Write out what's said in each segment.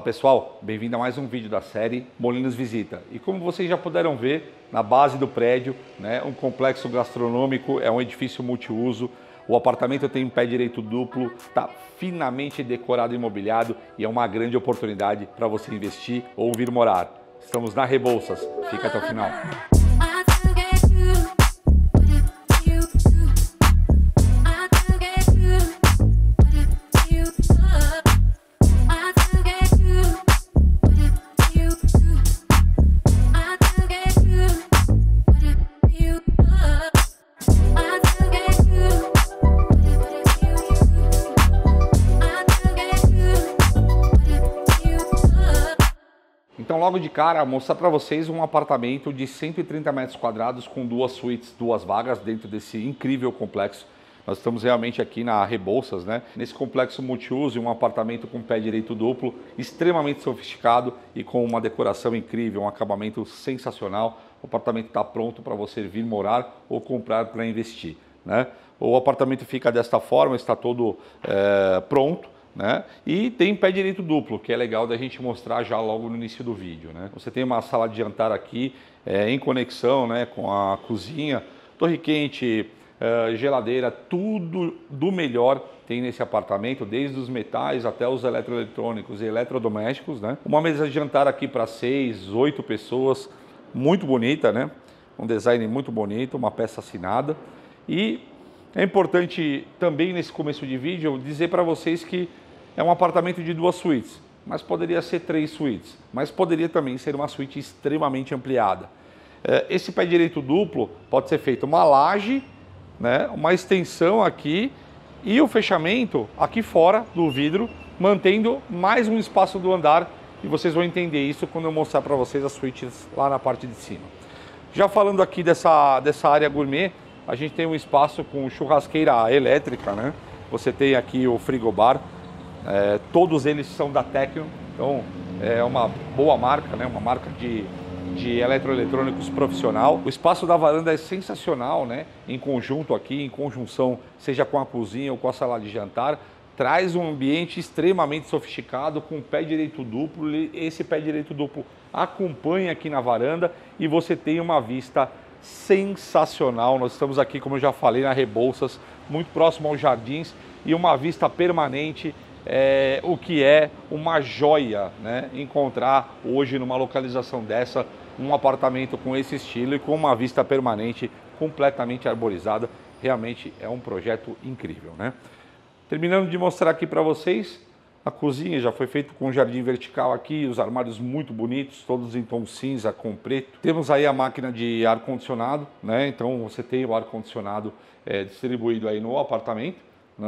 pessoal, bem-vindo a mais um vídeo da série Molinos Visita. E como vocês já puderam ver, na base do prédio, um complexo gastronômico, é um edifício multiuso. O apartamento tem um pé direito duplo, está finamente decorado e imobiliado e é uma grande oportunidade para você investir ou vir morar. Estamos na Rebouças, fica até o final. Então, logo de cara, mostrar para vocês um apartamento de 130 metros quadrados com 2 suítes, 2 vagas dentro desse incrível complexo. Nós estamos realmente aqui na Rebouças, nesse complexo multiuso, um apartamento com pé direito duplo, extremamente sofisticado e com uma decoração incrível, um acabamento sensacional. O apartamento está pronto para você vir morar ou comprar para investir. O apartamento fica desta forma, está todo pronto. E tem pé direito duplo, que é legal da gente mostrar já logo no início do vídeo. Você tem uma sala de jantar aqui em conexão com a cozinha, torre quente, geladeira, tudo do melhor tem nesse apartamento, desde os metais até os eletroeletrônicos e eletrodomésticos. Uma mesa de jantar aqui para 6, 8 pessoas, muito bonita, um design muito bonito, uma peça assinada. E é importante também nesse começo de vídeo dizer para vocês que é um apartamento de 2 suítes, mas poderia ser 3 suítes, mas poderia também ser uma suíte extremamente ampliada. Esse pé direito duplo pode ser feito uma laje, uma extensão aqui e o fechamento aqui fora do vidro, mantendo mais um espaço do andar, e vocês vão entender isso quando eu mostrar para vocês as suítes lá na parte de cima. Já falando aqui dessa área gourmet, a gente tem um espaço com churrasqueira elétrica, Você tem aqui o frigobar. Todos eles são da Tecno, então é uma boa marca, uma marca de eletroeletrônicos profissional. O espaço da varanda é sensacional, em conjunto aqui, em conjunção, seja com a cozinha ou com a sala de jantar, traz um ambiente extremamente sofisticado com pé direito duplo. Esse pé direito duplo acompanha aqui na varanda e você tem uma vista sensacional. Nós estamos aqui, como eu já falei, na Rebouças, muito próximo aos jardins e uma vista permanente. O que é uma joia, encontrar hoje numa localização dessa um apartamento com esse estilo e com uma vista permanente completamente arborizada. Realmente é um projeto incrível, Terminando de mostrar aqui para vocês, a cozinha já foi feita com jardim vertical aqui, os armários muito bonitos, todos em tom cinza com preto. Temos aí a máquina de ar-condicionado, Então você tem o ar-condicionado distribuído aí no apartamento,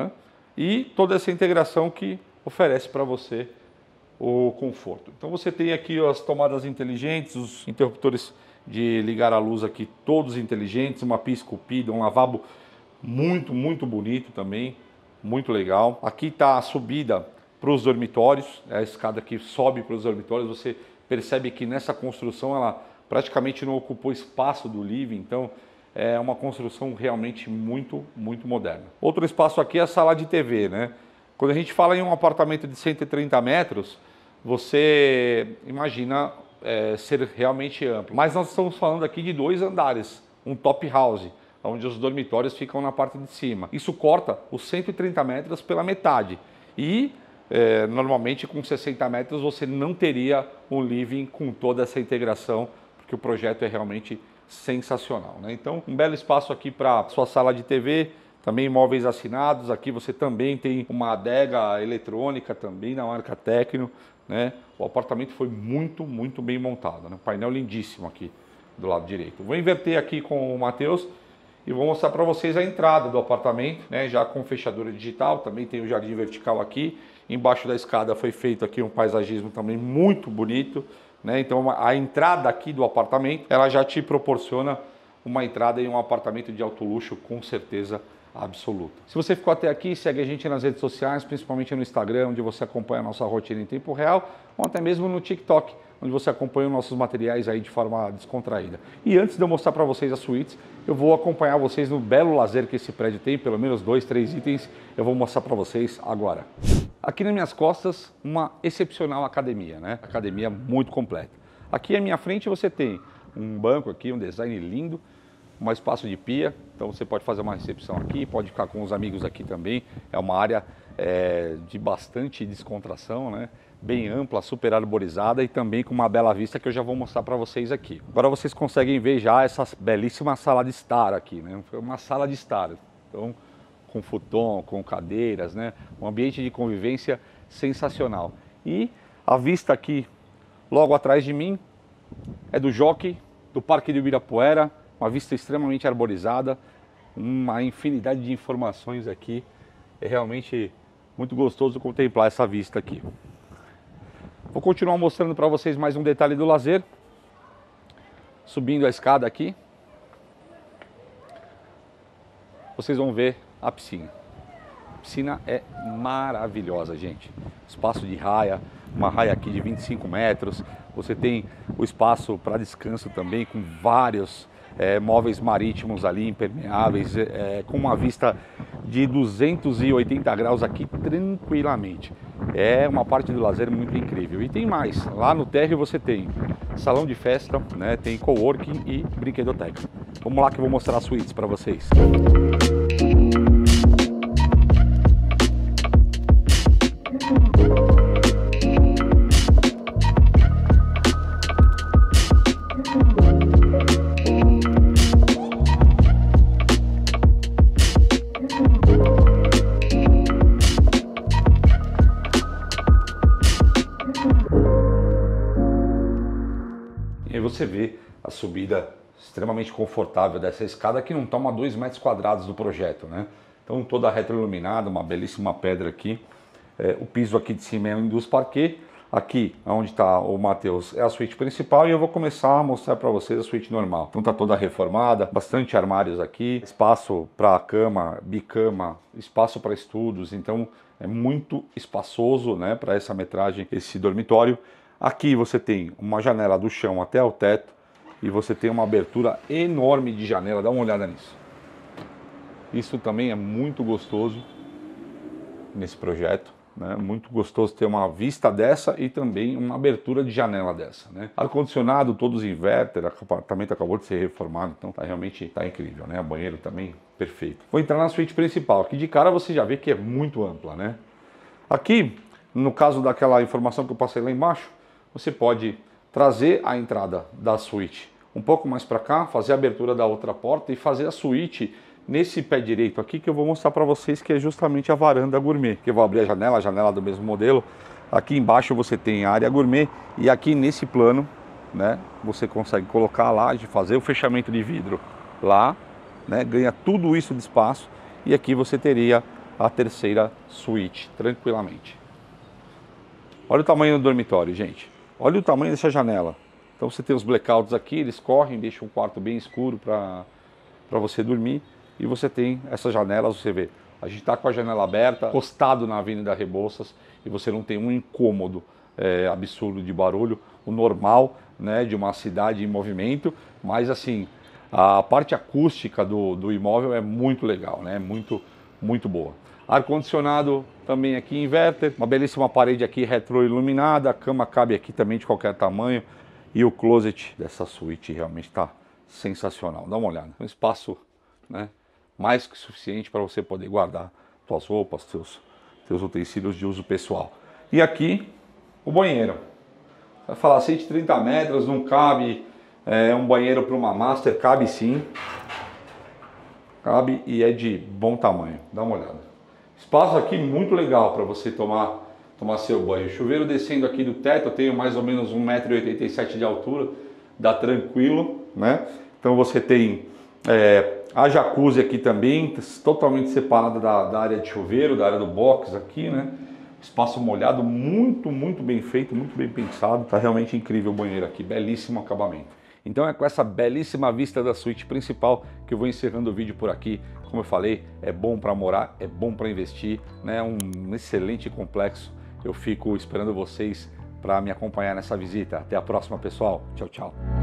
E toda essa integração que oferece para você o conforto. Então você tem aqui as tomadas inteligentes, os interruptores de ligar a luz aqui, todos inteligentes, uma pia esculpida, um lavabo muito, muito bonito também, muito legal. Aqui está a subida para os dormitórios, a escada que sobe para os dormitórios. Você percebe que nessa construção ela praticamente não ocupou espaço do living, então é uma construção realmente muito, muito moderna. Outro espaço aqui é a sala de TV, Quando a gente fala em um apartamento de 130 metros, você imagina ser realmente amplo. Mas nós estamos falando aqui de 2 andares, um top house, onde os dormitórios ficam na parte de cima. Isso corta os 130 metros pela metade. E normalmente com 60 metros você não teria um living com toda essa integração, porque o projeto é realmente sensacional, Então, um belo espaço aqui para sua sala de TV, também móveis assinados. Aqui você também tem uma adega eletrônica também da marca Tecno, O apartamento foi muito, muito bem montado, Painel lindíssimo aqui do lado direito. Vou inverter aqui com o Matheus e vou mostrar para vocês a entrada do apartamento, já com fechadura digital. Também tem o jardim vertical aqui. Embaixo da escada foi feito aqui um paisagismo também muito bonito. Então a entrada aqui do apartamento, ela já te proporciona uma entrada em um apartamento de alto luxo, com certeza absoluta. Se você ficou até aqui, segue a gente nas redes sociais, principalmente no Instagram, onde você acompanha a nossa rotina em tempo real, ou até mesmo no TikTok, onde você acompanha os nossos materiais aí de forma descontraída. E antes de eu mostrar para vocês as suítes, eu vou acompanhar vocês no belo lazer que esse prédio tem, pelo menos 2, 3 itens, eu vou mostrar para vocês agora. Aqui nas minhas costas, uma excepcional academia, né? Academia muito completa. Aqui à minha frente você tem um banco aqui, um design lindo, um espaço de pia, então você pode fazer uma recepção aqui, pode ficar com os amigos aqui também. É uma área de bastante descontração, né? Bem ampla, super arborizada e também com uma bela vista que eu já vou mostrar para vocês aqui. Agora vocês conseguem ver já essa belíssima sala de estar aqui, né? Uma sala de estar, então com futon, com cadeiras, né? Um ambiente de convivência sensacional. E a vista aqui, logo atrás de mim, é do Jockey, do Parque do Ibirapuera, uma vista extremamente arborizada, uma infinidade de informações aqui. É realmente muito gostoso contemplar essa vista aqui. Vou continuar mostrando para vocês mais um detalhe do lazer. Subindo a escada aqui, vocês vão ver a piscina. A piscina é maravilhosa, gente. Espaço de raia, uma raia aqui de 25 metros. Você tem o espaço para descanso também, com vários móveis marítimos ali, impermeáveis, com uma vista de 280 graus aqui tranquilamente. É uma parte do lazer muito incrível. E tem mais, lá no térreo você tem salão de festa, né, tem coworking e brinquedoteca. Vamos lá que eu vou mostrar as suítes para vocês. E aí você vê a subida extremamente confortável dessa escada que não toma 2 metros quadrados do projeto, né? Então toda retroiluminada, uma belíssima pedra aqui. O piso aqui de cima é um dos parquet. Aqui, onde está o Matheus, é a suíte principal e eu vou começar a mostrar para vocês a suíte normal. Então tá toda reformada, bastante armários aqui, espaço para cama, bicama, espaço para estudos, então é muito espaçoso, né, para essa metragem, esse dormitório. Aqui você tem uma janela do chão até o teto e você tem uma abertura enorme de janela, dá uma olhada nisso. Isso também é muito gostoso nesse projeto, né? Muito gostoso ter uma vista dessa e também uma abertura de janela dessa, né? Ar-condicionado, todos inverter, o apartamento acabou de ser reformado, então realmente está incrível, né? O banheiro também perfeito. Vou entrar na suíte principal, aqui de cara você já vê que é muito ampla, né? Aqui, no caso daquela informação que eu passei lá embaixo, você pode trazer a entrada da suíte um pouco mais para cá, fazer a abertura da outra porta e fazer a suíte nesse pé direito aqui que eu vou mostrar para vocês, que é justamente a varanda gourmet. Que eu vou abrir a janela do mesmo modelo. Aqui embaixo você tem a área gourmet e aqui nesse plano, né, você consegue colocar a laje, fazer o fechamento de vidro lá, né, ganha tudo isso de espaço e aqui você teria a terceira suíte tranquilamente. Olha o tamanho do dormitório, gente. Olha o tamanho dessa janela. Então você tem os blackouts aqui, eles correm, deixam o quarto bem escuro para você dormir. E você tem essas janelas, você vê, a gente está com a janela aberta, encostado na Avenida Rebouças, e você não tem um incômodo absurdo de barulho, o normal, né, de uma cidade em movimento, mas assim, a parte acústica do imóvel é muito legal, né, muito boa. Ar-condicionado também aqui inverter, uma belíssima parede aqui retroiluminada, a cama cabe aqui também de qualquer tamanho, e o closet dessa suíte realmente está sensacional, dá uma olhada, um espaço, né, mais que suficiente para você poder guardar suas roupas, seus utensílios de uso pessoal. E aqui o banheiro. Vai falar 130 metros, não cabe um banheiro para uma master, cabe sim. Cabe e é de bom tamanho, dá uma olhada. Espaço aqui muito legal para você tomar seu banho. Chuveiro descendo aqui do teto, eu tenho mais ou menos 1,87 m de altura, dá tranquilo, né? Então você tem a jacuzzi aqui também, totalmente separada da área de chuveiro, da área do box aqui, né? Espaço molhado, muito bem feito, muito bem pensado. Tá realmente incrível o banheiro aqui, belíssimo acabamento. Então é com essa belíssima vista da suíte principal que eu vou encerrando o vídeo por aqui. Como eu falei, é bom para morar, é bom para investir, né? Um excelente complexo. Eu fico esperando vocês para me acompanhar nessa visita. Até a próxima, pessoal. Tchau, tchau.